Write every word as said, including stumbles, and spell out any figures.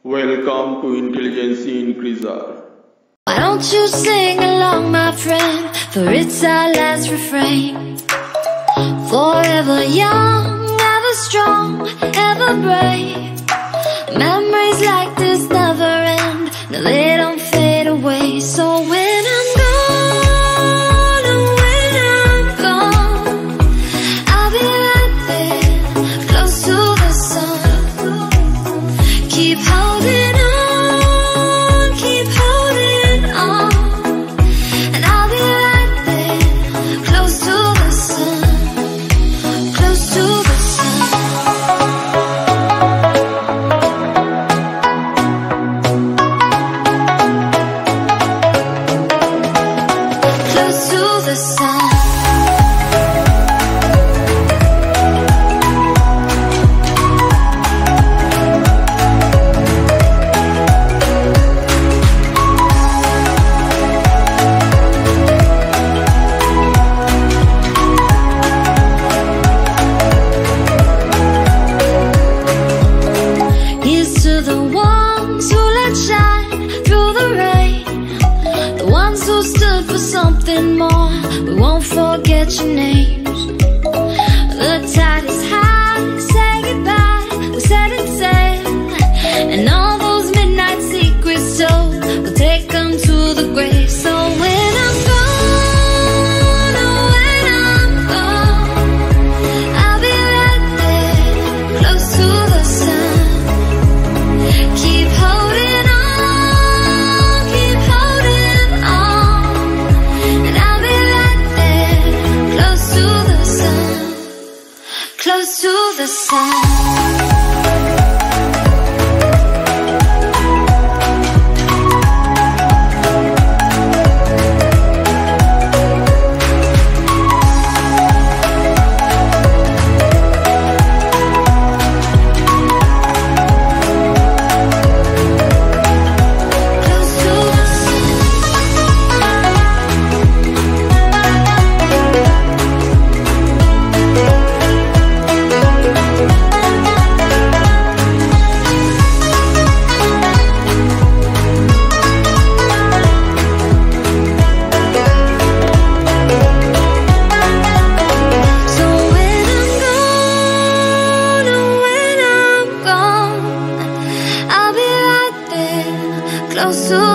Welcome to Intelligence Increaser. Why don't you sing along, my friend, for it's our last refrain. Forever young, ever strong, ever brave. Memories like this never end, no, they don't fade away. So when I'm gone, oh, when I'm gone, I'll be right there, close to the sun. Keep holding on, keep holding on, and I'll be right there, close to the sun, close to the sun, close to the sun. Here's to the ones who let shine through the rain, the ones who stood for something more. We won't forget your names. The tide is high, say goodbye, we set it sail, and all those midnight secrets told, we'll take them to the grave. So when I'm gone, oh, when I'm gone, I'll be right there, close to the sun. Keep holding on, keep holding on, and I'll be right there, close to the sun, close to the sun. So when I'm gone, oh, when I'm gone, I'll be right there, close to